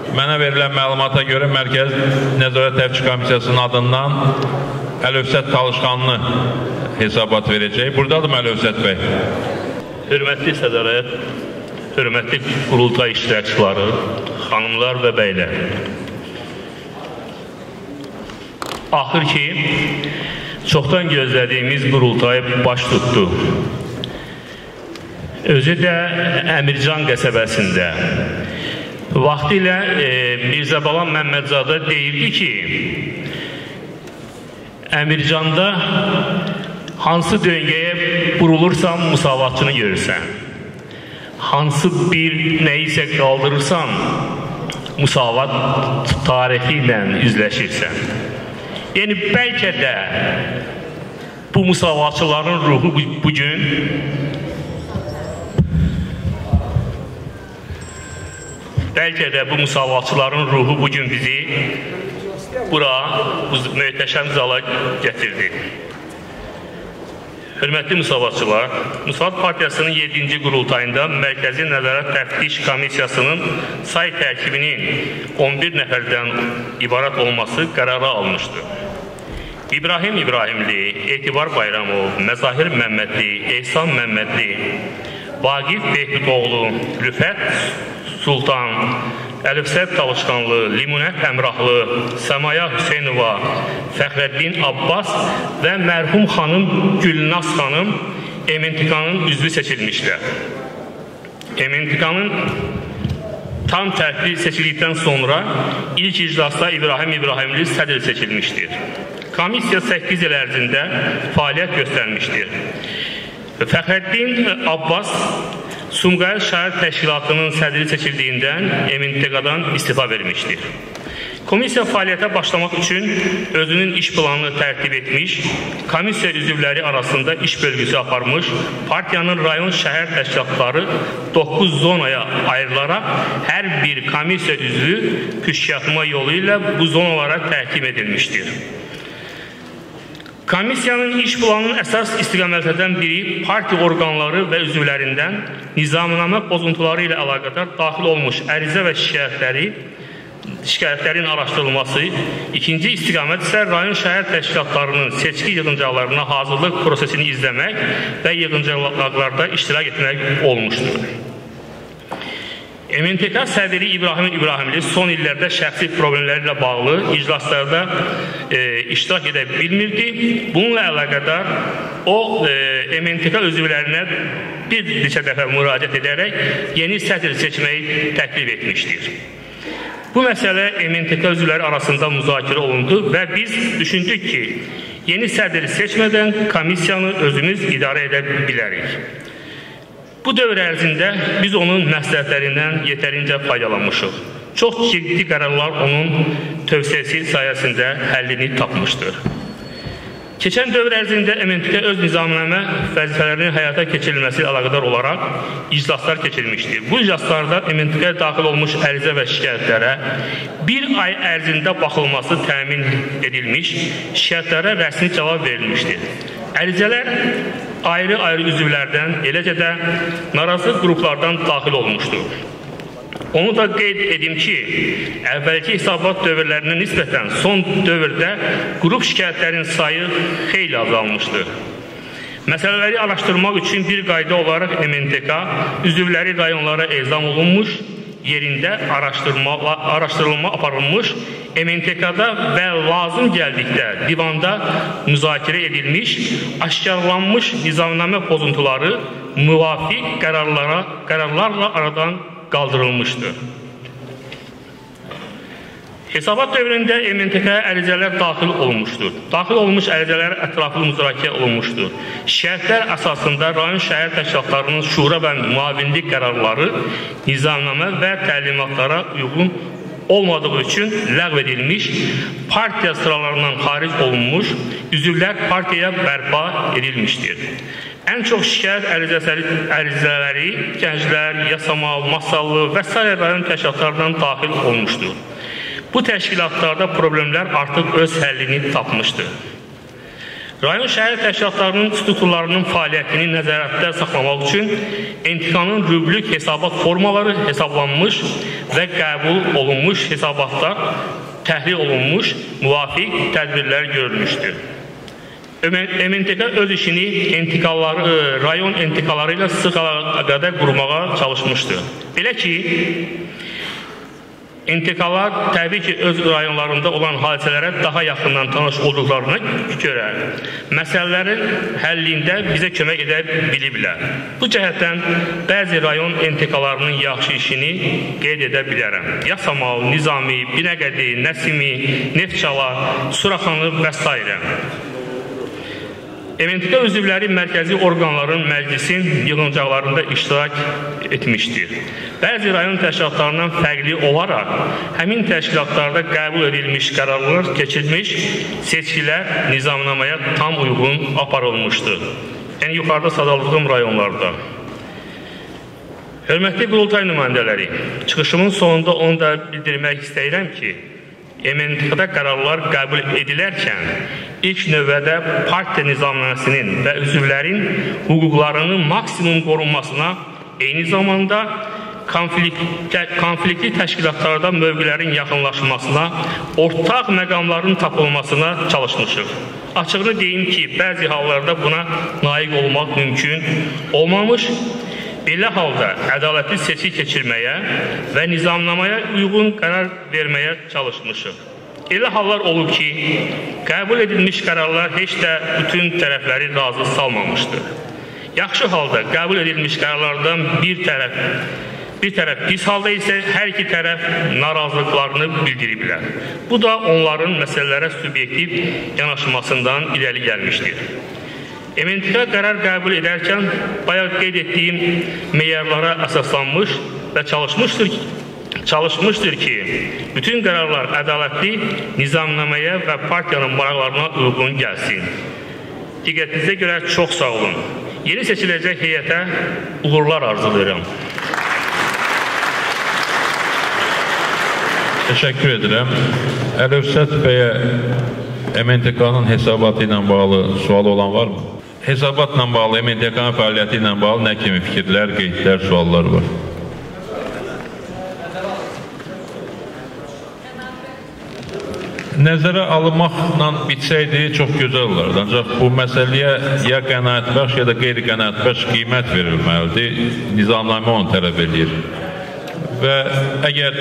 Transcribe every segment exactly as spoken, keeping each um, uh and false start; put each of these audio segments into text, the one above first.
Mənə verilən məlumata görə Mərkəz Nəzarət Təftişi Komissiyasının adından Əlövsət Talışqanlı hesabat verəcək. Buradadır Əlövsət bəy. Hörmətli sədrət, hörmətli qurultay iştirakçıları, xanımlar və bəylər. Axır ki, çoxdan gözlədiyimiz qurultay baş tutdu. Özü də Əmircan qəsəbəsində. Vaxtilə e, Mirzə Balan Məmmədzadə deyildi ki, Əmircanda hansı döngəyə vurulursan müsavatçını görürsən. Hansı bir nəyisə qaldırırsan müsavat tarixi ilə üzləşirsən. Yəni bəlkə də bu müsavatçıların ruhu bugün Bəlkə də bu müsavatçıların ruhu bugün bizi bura, bu möhtəşəm zala gətirdi. Hörmətli müsavatçılar, Müsavat Partiyasının yeddinci qurultayında Mərkəzi Nəzarət Təftişi Komissiyasının say tərkibinin on bir nəfərdən ibarət olması qərara almışdır. İbrahim İbrahimli, Etibar Bayramov, Məzahir Məmmədli, Ehsan Məmmədli, Vaqif Behbudoğlu, Rüfət Sultan, Əlövsət Talışqanlı, Limunət Əmrahlı, Səmaya Hüseynova, Fəxrəddin Abbas və mərhum xanım Gülnaz xanım M N T K-nın üzvü seçilmişlər. M N T K-nın tam tərkib seçildikdən sonra ilk iclasda İbrahim İbrahimli sədr seçilmişdir. Komissiya səkkiz il ərzində fəaliyyət göstərmişdir. Fəxrəddin Abbas Sumqayıt Şəhər Təşkilatının sədri seçildiyindən M N T K-dan istifa vermişdir. Komissiya fəaliyyətə başlamaq üçün özünün iş planını tərtib etmiş, komissiya üzvləri arasında iş bölgüsü aparmış, partiyanın rayon şəhər təşkilatları doqquz zonaya ayrılaraq hər bir komissiya üzvü püşkatma yolu ilə bu zonalara təhkim edilmişdir. Komissiyanın iş planının əsas istiqamətlərdən biri partiya orqanları və üzvlərindən nizamnamə pozuntuları ilə əlaqədar daxil olmuş ərizə və şikayətləri, şikayətlərin araşdırılması, ikinci istiqamət isə rayon şəhər təşkilatlarının seçki yığıncaqlarına hazırlıq prosesini izləmək və yığıncaqlarda iştirak etmək olmuşdur. M N T K sədri İbrahim İbrahimli son illərdə şəxsi problemlərlə bağlı iclaslarda e, iştirak edə bilmirdi. Bununla əlaqədar o e, M N T K üzvlərinə bir neçə dəfə müraciət edərək yeni sədr seçməyi təklif etmişdir. Bu məsələ M N T K üzvləri arasında müzakirə olundu və biz düşündük ki, yeni sədr seçmədən komissiyanı özümüz idarə edə bilərik. Bu dövr ərzində biz onun məsləhətlərindən yetərincə faydalanmışıq. Çox ciddi qərarlar onun tövsiyəsi sayəsində həllini tapmışdır. Keçən dövr ərzində M N T K öz nizamnamə vəzifələrinin həyata keçirilməsi ilə əlaqədar olaraq iclaslar keçirilmişdir. Bu iclaslarda M N T K daxil olmuş ərizə və şikayətlərə bir ay ərzində baxılması təmin edilmiş, şikayətlərə rəsmi cavab verilmişdir. Ərizələr ayrı-ayrı üzvlərdən, eləcə də narazı qruplardan daxil olmuşdur. Onu da qeyd edim ki, əvvəlki hesabat dövrlərinə nisbətən son dövrdə qrup şikayətlərin sayı xeyli azalmışdır. Məsələləri araşdırmaq üçün bir qayda olaraq M N T K üzvləri rayonlara ezam olunmuş, yerində araşdırma, araşdırılma aparılmış, M N T K-da və lazım gəldikdə divanda müzakirə edilmiş, aşkarlanmış nizamnamə pozuntuları müvafiq qərarlara, qərarlarla aradan qaldırılmışdır. Hesabat dövründə M N T K-ya ərizələr daxil olmuşdur. Daxil olmuş ərizələr ətraflı müzakirə olunmuşdur. Şikayətlər əsasında rayon şəhər təşkilatlarının şura və müavinlik qərarları nizamnamə və təlimatlara uyğun olmadığı üçün ləğv edilmiş, partiya sıralarından xaric olunmuş, üzvlər partiyaya bərpa edilmişdir. Ən çox şikayət ərizələri gənclər, Yasamal, Masallı və s. rayon təşkilatlarından daxil olmuşdur. Bu təşkilatlarda problemlər artıq öz həllini tapmışdır. Rayon şəhər təşkilatlarının strukturlarının fəaliyyətini nəzarətdə saxlamaq üçün M T K-nın rüblük hesabat formaları hesablanmış və qəbul olunmuş hesabatlar təhlil olunmuş müvafiq tədbirlər görülmüşdür. M T K öz işini M T K'ları, rayon M T K'ları ilə sıx əlaqədə qurmağa çalışmışdır. Belə ki, M T K'lar təbii ki, öz rayonlarında olan hadisələrə daha yaxından tanış olduqlarına görə məsələlərin həllində bizə kömək edə biliblər. Bu cəhətdən bəzi rayon M T K'larının yaxşı işini qeyd edə bilərəm. Yasamal, Nizami, Binəqədi, Nəsimi, Neftçala, Suraxanı və s. M T K üzvləri mərkəzi orqanların məclisin yığıncaqlarında iştirak etmişdir. Bəzi rayon təşkilatlarından fərqli olaraq həmin təşkilatlarda qəbul edilmiş qərarlar keçirilmiş, seçkilər nizamnamaya tam uyğun aparılmışdır. Yəni, yuxarıda sadaladığım rayonlarda. Hörmətli qurultay nümayəndələri, çıxışımın sonunda onu da bildirmək istəyirəm ki, M T K-da qərarlar qəbul edilərkən ilk növbədə partiya nizamnaməsinin və üzvlərin hüquqlarının maksimum qorunmasına, eyni zamanda konfliktli təşkilatlarda mövqelərin yaxınlaşmasına, ortaq məqamların tapılmasına çalışmışıq. Açığını deyim ki, bəzi hallarda buna layiq olmaq mümkün olmamış, belə halda ədalətli seçki keçirməyə və nizamnamaya uyğun qərar verməyə çalışmışıq. Elə hallar olub ki, qəbul edilmiş qərarlar heç də bütün tərəfləri razı salmamışdır. Yaxşı halda qəbul edilmiş qərarlardan bir tərəf, bir tərəf pis halda isə hər iki tərəf narazılıqlarını bildiriblər. Bu da onların məsələlərə subyektiv yanaşmasından irəli gəlmişdir. M T K qərar qəbul edərkən bayaq qeyd etdiyim meyarlara əsaslanmış və çalışmışdır ki, çalışmışdır ki, bütün qərarlar ədalətli nizamnamaya və partiyanın maraqlarına uyğun gəlsin. Diqqətinizə görə çox sağ olun. Yeni seçiləcək heyətə uğurlar arzulayıram. Təşəkkür edirəm. Əlövsət bəyə M T K-nın hesabatı ilə bağlı sualı olan varmı? Hesabatla bağlı, M T K-nın fəaliyyəti ilə bağlı nə kimi fikirlər, qeydlər, suallar var? Nəzərə alınmaqla bitsəydi çox gözəl olardı. Ancaq bu məsələyə ya qənaətbəxş ya da qeyri-qənaətbəxş qiymət verilməlidir. Nizamnamə onu tələb edir. Və əgər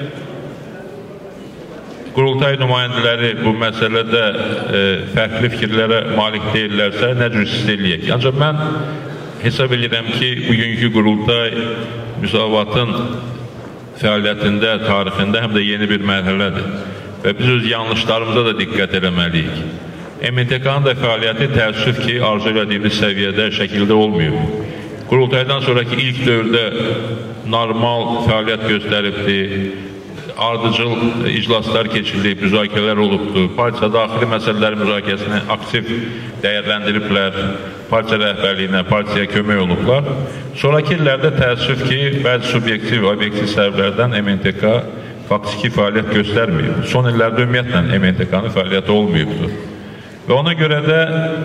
qurultay nümayəndələri bu məsələdə e, fərqli fikirlərə malik deyirlərsə, nə cür siz eləyək? Ancaq mən hesab edirəm ki, bugünkü qurultay müsavatın fəaliyyətində, tarixində həm də yeni bir mərhələdir. Və biz öz yanlışlarımıza da diqqət eləməliyik. M T K-nın da fəaliyyəti təəssüf ki, arzu elədiyimiz səviyyədə, şəkildə olmuyor. Qurultaydan sonraki ilk dövrdə normal fəaliyyət göstəribdir, ardıcıl iclaslar keçirilib, müzakirələr olubdur, partiya daxili məsələlərin müzakirəsini aktiv dəyərləndiriblər, partiya rəhbərliyinə, partiyaya kömək olublar. Sonraki illərdə təəssüf ki, bəzi subyektiv, obyektiv səbəblərdən M T K faktiki fəaliyyət göstərməyib. Son illərdə ümumiyyətlə M T K-nın fəaliyyəti olmayıbdır. Və ona görə də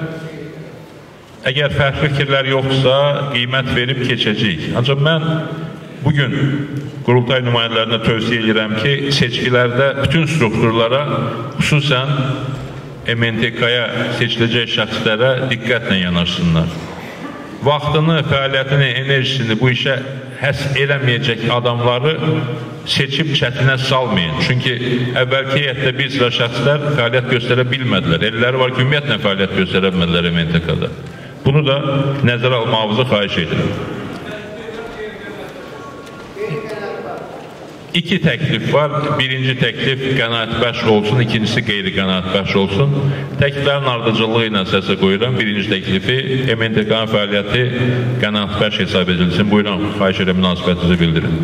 əgər fərqli fikirlər yoxsa qiymət verib keçəcəyik. Ancaq mən bugün qurultay nümayəndələrinə tövsiyə edirəm ki, seçkilərdə bütün strukturlara, xüsusən M T K-ya seçiləcək şəxslərə diqqətlə yanaşsınlar. Vaxtını, fəaliyyətini, enerjisini bu işə həsr eləməyəcək adamları seçib çətinə salmayın. Çünki əvvəlki heyətdə bir sıra şəxslər fəaliyyət göstərə bilmədilər. Elləri var ki, ümumiyyətlə fəaliyyət göstərə bilmədilər M T K-da. Bunu da nəzərə almağınızı xahiş edirəm. İki təklif var. Birinci təklif qənaətbəxş olsun, ikincisi qeyri-qənaətbəxş olsun. Təkliflərin ardıcılığı ilə səsə qoyuram. Birinci təklifi M T K-nın fəaliyyəti qənaətbəxş hesab edilsin. Buyurun, xahiş edirəm, münasibətinizi bildirin.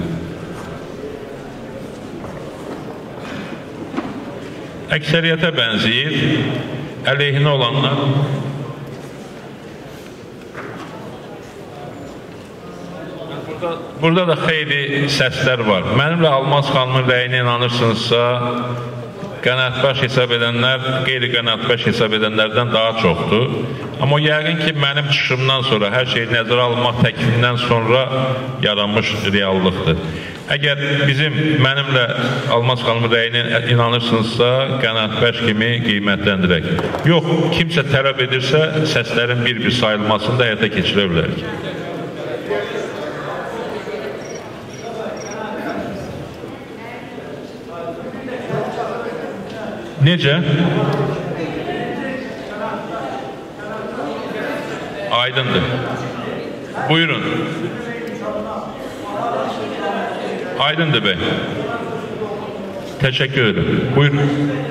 Əksəriyyətə bənzəyir. Əleyhinə olanlar burada da xeyli səslər var. Mənimlə Almaz xanımın rəyinə inanırsınızsa, qənaətbəxş hesab edənlər qeyri-qənaətbəxş hesab edənlərdən daha çoxdur. Amma yəqin ki, mənim çıxışımdan sonra, hər şeyi nəzərə almaq təklifindən sonra yaranmış reallıqdır. Əgər bizim mənimlə Almaz xanımın rəyini inanırsınızsa, qənaətbəxş kimi qiymətləndirək. Yox, kimsə tələb edirsə, səslərin bir-bir sayılmasını da həyata keçirə bilərik. Necə? Aydındır. Buyurun. Aydındır bey. Teşekkür ederim. Buyurun.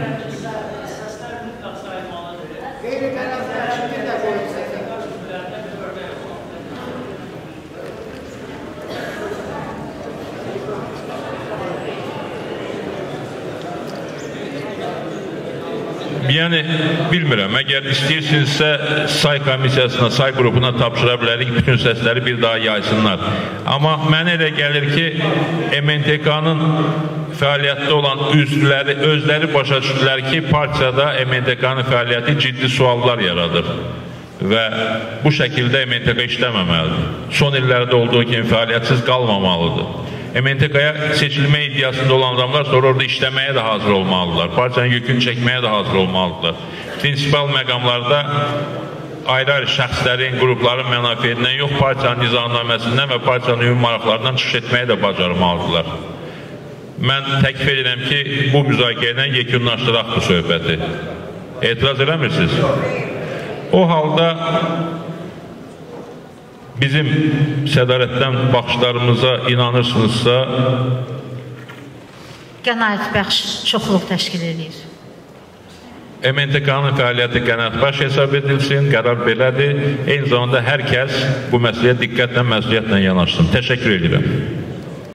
Yəni, bilmirəm, əgər istəyirsinizsə say komissiyasına, say qrupuna tapşıra bilərik, bütün səsləri bir daha yaysınlar. Amma mənə elə gəlir ki, M N T K-nın fəaliyyətdə olan üzvləri, özləri başa düşdülər ki, partiyada M N T K-nın fəaliyyəti ciddi suallar yaradır. Və bu şəkildə M N T K işləməməlidir. Son illərdə olduğu kimi fəaliyyətsiz qalmamalıdır. M N T K-ya seçilmə iddiasında olan adamlar sonra orada işləməyə də hazır olmalıdırlar. Partiyanın yükünü çəkməyə də hazır olmalıdırlar. Prinsipal məqamlarda ayrı-ayrı şəxslərin, qrupların mənafiyyətindən yox, partiyanın nizamnaməsindən və partiyanın ümumi maraqlarından çıxış etməyə də bacarmalıdırlar. Mən təklif edirəm ki, bu müzakirədən yekunlaşdıraq bu söhbəti. Etiraz eləmirsiniz? O halda bizim sədalətdən baxışlarımıza inanırsınızsa, qənaətbəxş çoxluq təşkil edir. M N T K-nın fəaliyyəti qənaətbəxş hesab edilsin, qərar belədir. Eyni zamanda hər kəs bu məsələyə diqqətlə, məsuliyyətlə yanaşsın. Təşəkkür edirəm.